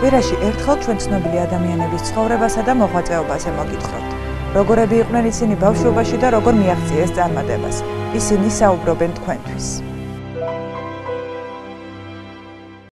კვირაში ერთხელ ჩვენ ცნობილი ადამიანების ცხოვრებასა და მოღვაწეობაზე მოგითხრობთ. როგორები იყვნენ ისინი ბავშვობაში და როგორ მიაღწიეს წარმატებას. ისინი საუბრობენ თქვენთვის.